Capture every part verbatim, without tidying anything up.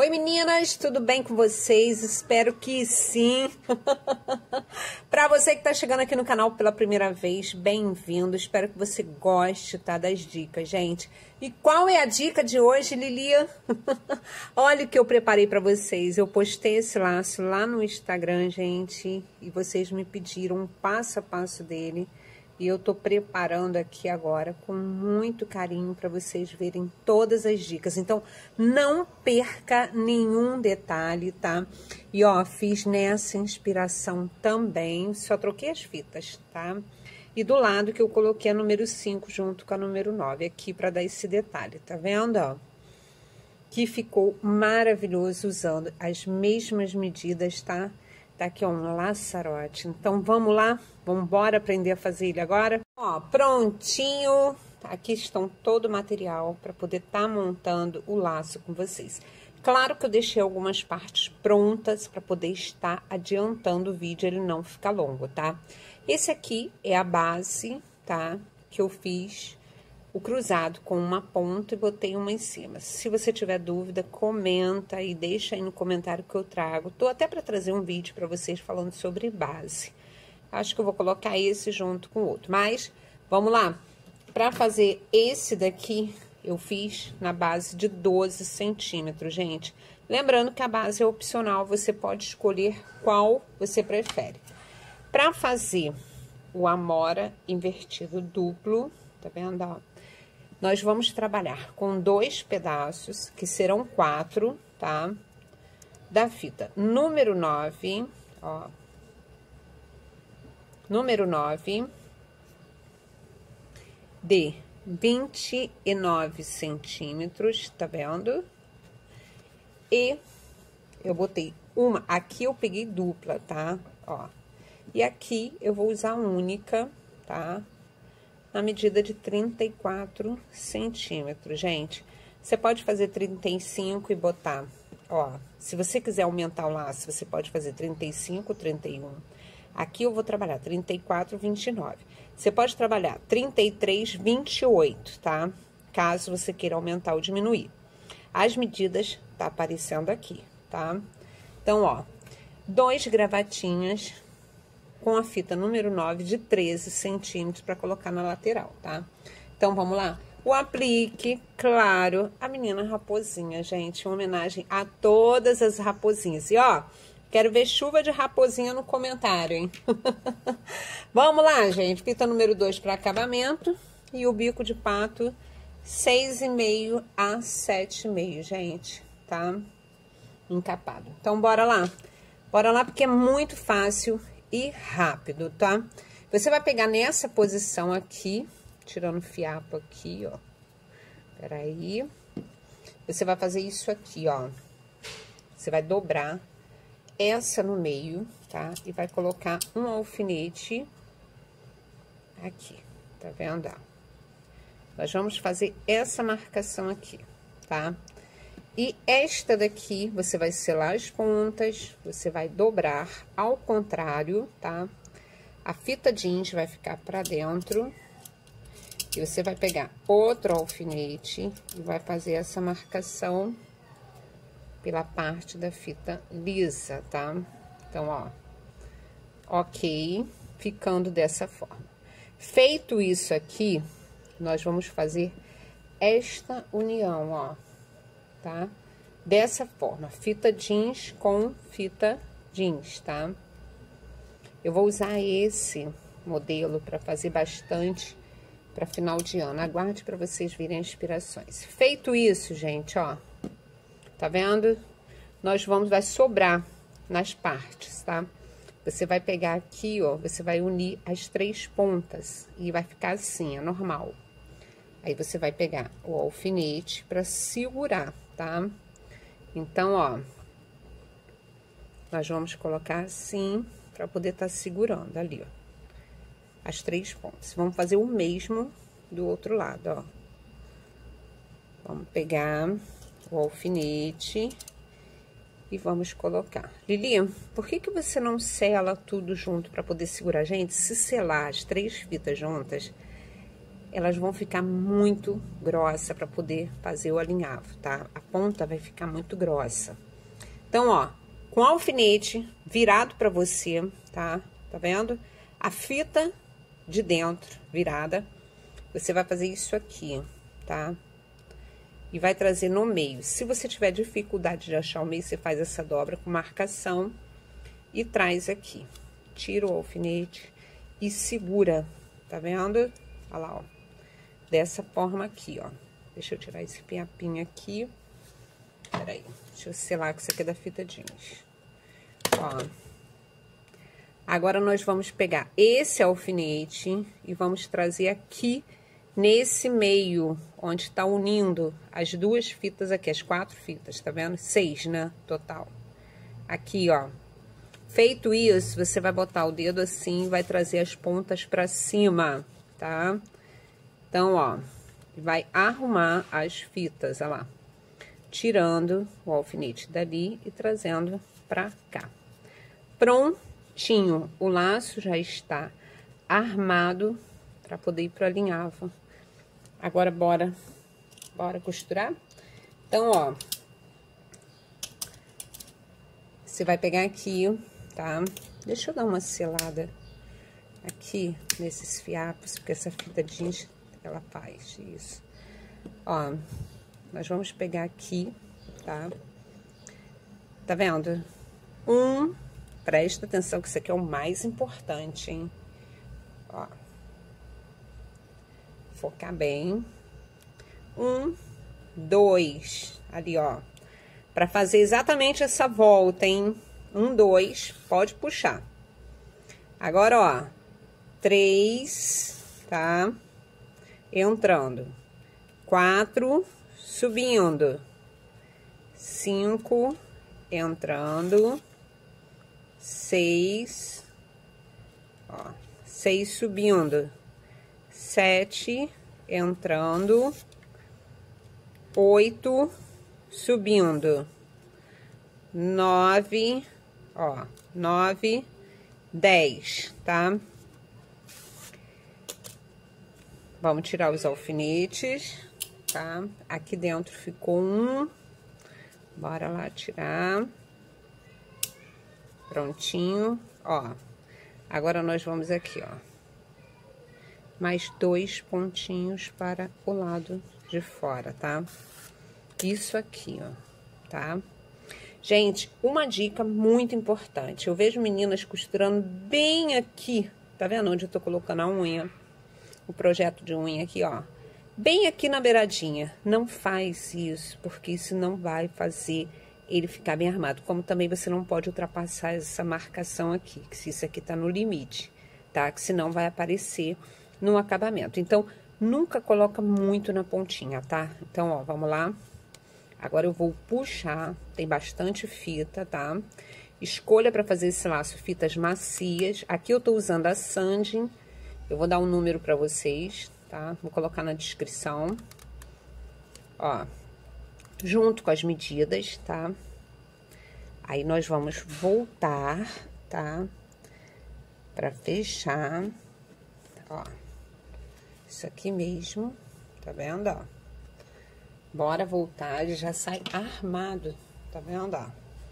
Oi meninas, tudo bem com vocês? Espero que sim. Para você que tá chegando aqui no canal pela primeira vez, bem-vindo. Espero que você goste, tá, das dicas, gente. E qual é a dica de hoje, Lilia? Olha o que eu preparei para vocês. Eu postei esse laço lá no Instagram, gente, e vocês me pediram um passo a passo dele. E eu tô preparando aqui agora com muito carinho para vocês verem todas as dicas. Então, não perca nenhum detalhe, tá? E ó, fiz nessa inspiração também, só troquei as fitas, tá? E do lado que eu coloquei a número cinco junto com a número nove aqui para dar esse detalhe, tá vendo, ó? Que ficou maravilhoso usando as mesmas medidas, tá? Tá aqui, ó, um laçarote. Então, vamos lá? Vamos embora aprender a fazer ele agora? Ó, prontinho. Aqui estão todo o material para poder estar tá montando o laço com vocês. Claro que eu deixei algumas partes prontas para poder estar adiantando o vídeo, ele não ficar longo, tá? Esse aqui é a base, tá? Que eu fiz o cruzado com uma ponta e botei uma em cima. Se você tiver dúvida, comenta e deixa aí no comentário que eu trago. Tô até para trazer um vídeo para vocês falando sobre base. Acho que eu vou colocar esse junto com o outro. Mas, vamos lá. Para fazer esse daqui, eu fiz na base de doze centímetros, gente. Lembrando que a base é opcional, você pode escolher qual você prefere. Para fazer o amora invertido duplo, tá vendo, ó? Nós vamos trabalhar com dois pedaços, que serão quatro, tá? Da fita número nove, ó. Número nove, de vinte e nove centímetros, tá vendo? E eu botei uma, aqui eu peguei dupla, tá? Ó. E aqui eu vou usar única, tá? Na medida de trinta e quatro centímetros, gente. Você pode fazer trinta e cinco e botar, ó, se você quiser aumentar o laço, você pode fazer trinta e cinco, trinta e um. Aqui eu vou trabalhar trinta e quatro, vinte e nove. Você pode trabalhar trinta e três, vinte e oito, tá? Caso você queira aumentar ou diminuir. As medidas tá aparecendo aqui, tá? Então, ó, dois gravatinhas com a fita número nove de treze centímetros para colocar na lateral, tá? Então, vamos lá. O aplique, claro, a menina raposinha, gente, uma homenagem a todas as raposinhas. E, ó, quero ver chuva de raposinha no comentário, hein? Vamos lá, gente. Fita número dois para acabamento e o bico de pato seis e meio a sete e meio, gente, tá? Encapado. Então, bora lá. Bora lá, porque é muito fácil e rápido, tá? Você vai pegar nessa posição aqui, tirando o fiapo aqui, ó. Peraí. Você vai fazer isso aqui, ó. Você vai dobrar essa no meio, tá? E vai colocar um alfinete aqui, tá vendo? Ó. Nós vamos fazer essa marcação aqui, tá? E esta daqui, você vai selar as pontas, você vai dobrar ao contrário, tá? A fita jeans vai ficar pra dentro. E você vai pegar outro alfinete e vai fazer essa marcação pela parte da fita lisa, tá? Então, ó, ok, ficando dessa forma. Feito isso aqui, nós vamos fazer esta união, ó. Tá? Dessa forma, fita jeans com fita jeans, tá? Eu vou usar esse modelo para fazer bastante para final de ano. Aguarde para vocês verem as inspirações. Feito isso, gente, ó. Tá vendo? Nós vamos, vai sobrar nas partes, tá? Você vai pegar aqui, ó, você vai unir as três pontas e vai ficar assim, é normal. Aí, você vai pegar o alfinete para segurar, tá? Então, ó, nós vamos colocar assim, para poder estar segurando ali, ó, as três pontas. Vamos fazer o mesmo do outro lado, ó. Vamos pegar o alfinete e vamos colocar. Lili, por que que você não sela tudo junto para poder segurar? Gente, se selar as três fitas juntas, elas vão ficar muito grossa para poder fazer o alinhavo, tá? A ponta vai ficar muito grossa. Então, ó, com o alfinete virado para você, tá? Tá vendo? A fita de dentro virada, você vai fazer isso aqui, tá? E vai trazer no meio. Se você tiver dificuldade de achar o meio, você faz essa dobra com marcação e traz aqui. Tira o alfinete e segura, tá vendo? Olha lá, ó. Dessa forma aqui, ó. Deixa eu tirar esse pinhapinho aqui. Peraí, deixa eu selar que isso aqui é da fita jeans. Ó. Agora, nós vamos pegar esse alfinete e vamos trazer aqui nesse meio, onde tá unindo as duas fitas aqui, as quatro fitas, tá vendo? Seis, né? Total. Aqui, ó. Feito isso, você vai botar o dedo assim e vai trazer as pontas pra cima, tá? Então, ó, vai arrumar as fitas, olha lá. Tirando o alfinete dali e trazendo pra cá. Prontinho, o laço já está armado para poder ir pro alinhavo. Agora, bora, bora costurar? Então, ó, você vai pegar aqui, tá? Deixa eu dar uma selada aqui nesses fiapos, porque essa fita jeans, ela faz isso. Ó, nós vamos pegar aqui, tá? Tá vendo? Um, presta atenção que isso aqui é o mais importante, hein? Ó. Focar bem. Um, dois, ali, ó. Pra fazer exatamente essa volta, hein? Um, dois, pode puxar. Agora, ó, três, tá? Entrando. Quatro, subindo. Cinco, entrando. Seis, ó, seis subindo. Sete, entrando. Oito, subindo. Nove, ó, nove, dez, tá? Vamos tirar os alfinetes, tá? Aqui dentro ficou um. Bora lá tirar. Prontinho, ó. Agora, nós vamos aqui, ó. Mais dois pontinhos para o lado de fora, tá? Isso aqui, ó, tá? Gente, uma dica muito importante. Eu vejo meninas costurando bem aqui. Tá vendo onde eu tô colocando a unha? O projeto de unha aqui, ó. Bem aqui na beiradinha. Não faz isso, porque isso não vai fazer ele ficar bem armado. Como também você não pode ultrapassar essa marcação aqui, que se isso aqui tá no limite, tá? Que senão vai aparecer no acabamento. Então, nunca coloca muito na pontinha, tá? Então, ó, vamos lá. Agora eu vou puxar, tem bastante fita, tá? Escolha para fazer esse laço fitas macias. Aqui eu tô usando a Sanding. Eu vou dar um número para vocês, tá? Vou colocar na descrição. Ó, junto com as medidas, tá? Aí nós vamos voltar, tá? Pra fechar, ó. Isso aqui mesmo, tá vendo, ó? Bora voltar, ele já sai armado, tá vendo, ó?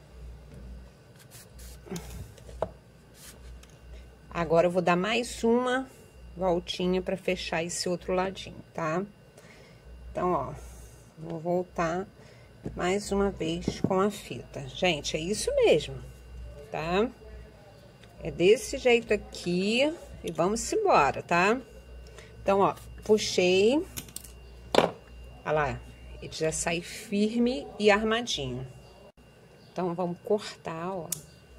Agora eu vou dar mais uma voltinha pra fechar esse outro ladinho, tá? Então, ó, vou voltar mais uma vez com a fita. Gente, é isso mesmo, tá? É desse jeito aqui e vamos embora, tá? Então, ó, puxei. Olha lá, ele já sai firme e armadinho. Então, vamos cortar, ó.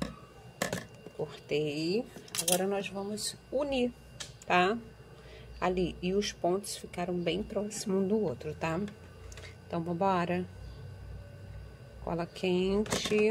Cortei. Agora, nós vamos unir, tá? Ali, e os pontos ficaram bem próximos um do outro, tá? Então, vambora. Cola quente.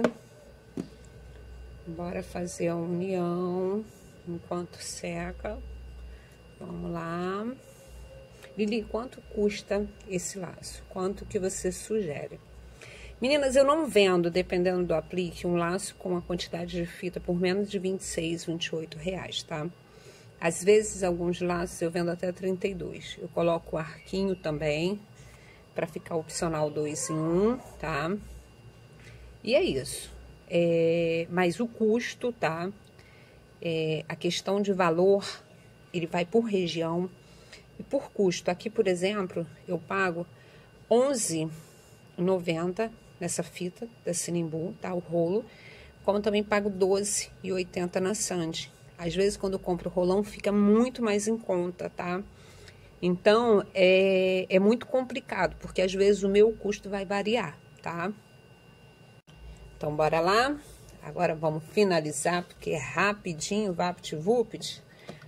Bora fazer a união enquanto seca. Vamos lá. Lili, quanto custa esse laço? Quanto que você sugere? Meninas, eu não vendo, dependendo do aplique, um laço com a quantidade de fita por menos de vinte e seis, vinte e oito reais, tá? Às vezes, alguns laços eu vendo até trinta e dois. Eu coloco o arquinho também, pra ficar opcional dois em um, tá? E é isso. É, mas o custo, tá? É, a questão de valor, ele vai por região e por custo. Aqui, por exemplo, eu pago onze reais e noventa centavos nessa fita da Sinimbu, tá? O rolo. Como também pago doze reais e oitenta centavos na Sandy. Às vezes, quando eu compro o rolão, fica muito mais em conta, tá? Então, é, é muito complicado, porque às vezes o meu custo vai variar, tá? Então, bora lá. Agora, vamos finalizar, porque é rapidinho, vapt-vupt.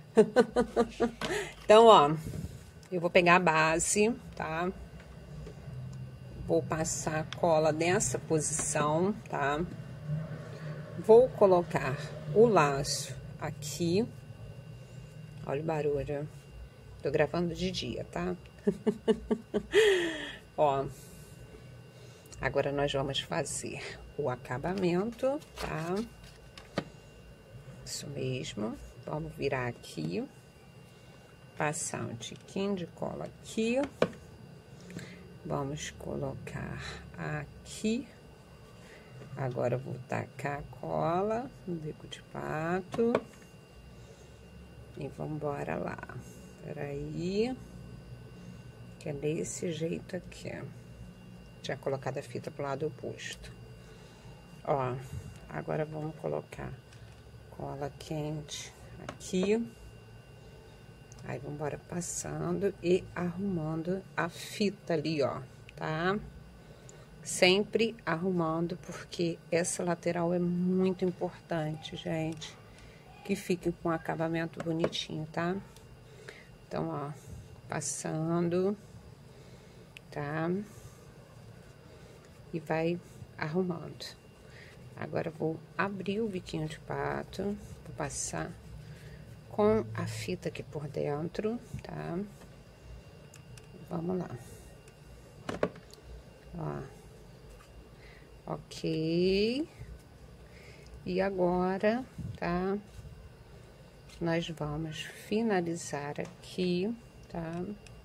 Então, ó, eu vou pegar a base, tá? Vou passar a cola nessa posição, tá? Vou colocar o laço aqui. Olha o barulho. Tô gravando de dia, tá? Ó. Agora, nós vamos fazer o acabamento, tá? Isso mesmo. Vamos virar aqui. Passar um tiquinho de cola aqui. Vamos colocar aqui. Agora, vou tacar a cola no bico de pato. E vamos embora lá. Peraí. Que é desse jeito aqui. Tinha colocado a fita pro lado oposto. Ó, agora vamos colocar cola quente aqui. Aí, vamos embora passando e arrumando a fita ali, ó, tá? Sempre arrumando, porque essa lateral é muito importante, gente. Que fique com acabamento bonitinho, tá? Então, ó, passando, tá? E vai arrumando. Agora, vou abrir o biquinho de pato, vou passar com a fita aqui por dentro, tá? Vamos lá. Ó. Ok. E agora, tá? Nós vamos finalizar aqui, tá?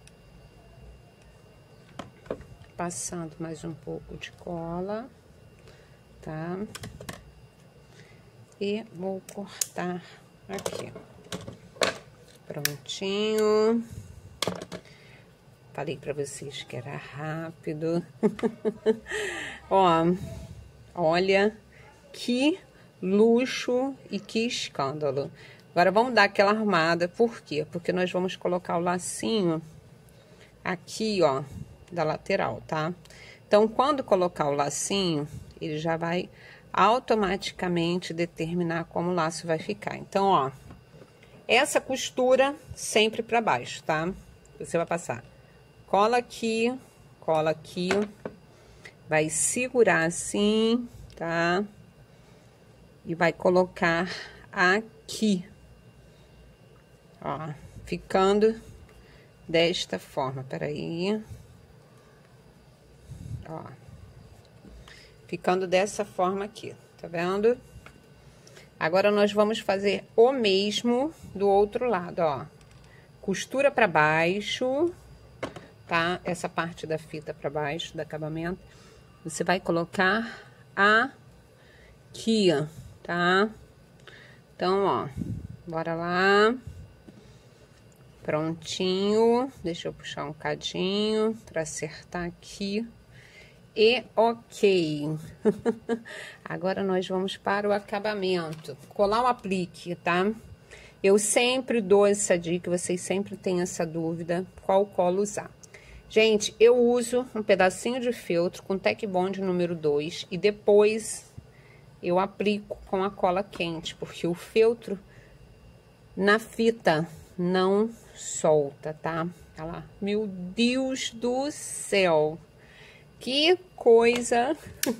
Passando mais um pouco de cola, tá? E vou cortar aqui. Prontinho. Falei pra vocês que era rápido. Ó, olha que luxo e que escândalo. Agora, vamos dar aquela armada. Por quê? Porque nós vamos colocar o lacinho aqui, ó, da lateral, tá? Então, quando colocar o lacinho, ele já vai automaticamente determinar como o laço vai ficar. Então, ó, essa costura sempre pra baixo, tá? Você vai passar cola aqui, cola aqui, vai segurar assim, tá? E vai colocar aqui, ó, ficando desta forma. Peraí. Ó. Ficando dessa forma aqui, tá vendo? Agora, nós vamos fazer o mesmo do outro lado, ó. Costura pra baixo, tá? Essa parte da fita pra baixo, do acabamento. Você vai colocar aqui, ó, tá? Então, ó, bora lá. Prontinho. Deixa eu puxar um cadinho pra acertar aqui. E ok. Agora, nós vamos para o acabamento. Colar o aplique, tá? Eu sempre dou essa dica, vocês sempre têm essa dúvida, qual cola usar. Gente, eu uso um pedacinho de feltro com Tec Bond número dois e depois eu aplico com a cola quente, porque o feltro na fita não solta, tá? Olha lá. Meu Deus do céu! Que coisa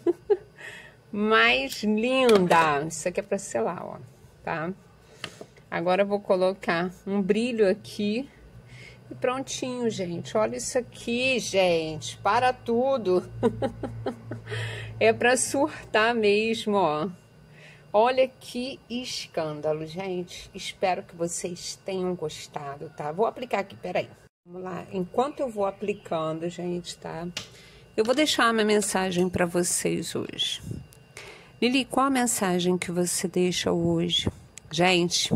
mais linda! Isso aqui é pra selar, ó, tá? Agora eu vou colocar um brilho aqui e prontinho, gente. Olha isso aqui, gente. Para tudo. É pra surtar mesmo, ó. Olha que escândalo, gente. Espero que vocês tenham gostado, tá? Vou aplicar aqui, peraí. Vamos lá. Enquanto eu vou aplicando, gente, tá? Eu vou deixar uma mensagem para vocês hoje. Lili, qual a mensagem que você deixa hoje? Gente,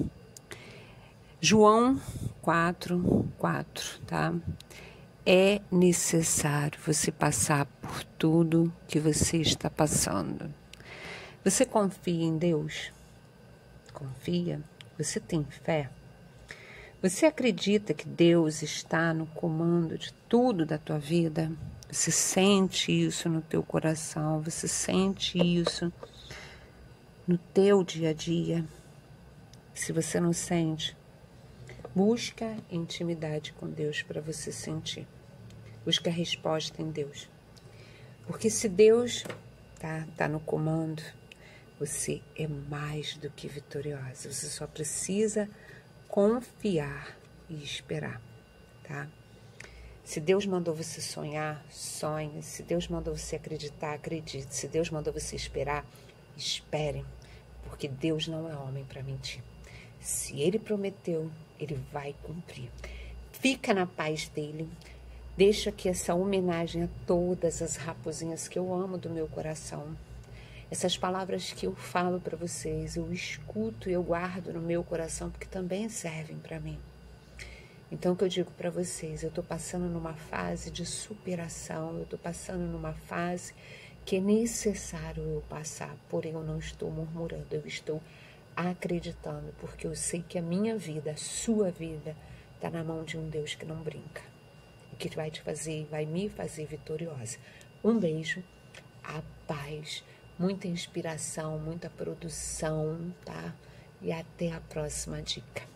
João quatro, quatro, tá? É necessário você passar por tudo que você está passando. Você confia em Deus? Confia? Você tem fé? Você acredita que Deus está no comando de tudo da tua vida? Você sente isso no teu coração? Você sente isso no teu dia a dia? Se você não sente, busca intimidade com Deus para você sentir. Busca a resposta em Deus. Porque se Deus tá, tá no comando, você é mais do que vitoriosa. Você só precisa confiar e esperar, tá? Se Deus mandou você sonhar, sonhe. Se Deus mandou você acreditar, acredite. Se Deus mandou você esperar, espere. Porque Deus não é homem para mentir. Se Ele prometeu, Ele vai cumprir. Fica na paz dEle. Deixa aqui essa homenagem a todas as raposinhas que eu amo do meu coração. Essas palavras que eu falo para vocês, eu escuto e eu guardo no meu coração, porque também servem para mim. Então, o que eu digo para vocês, eu estou passando numa fase de superação, eu estou passando numa fase que é necessário eu passar, porém eu não estou murmurando, eu estou acreditando, porque eu sei que a minha vida, a sua vida, está na mão de um Deus que não brinca, e que vai te fazer, vai me fazer vitoriosa. Um beijo, a paz, muita inspiração, muita produção, tá? E até a próxima dica.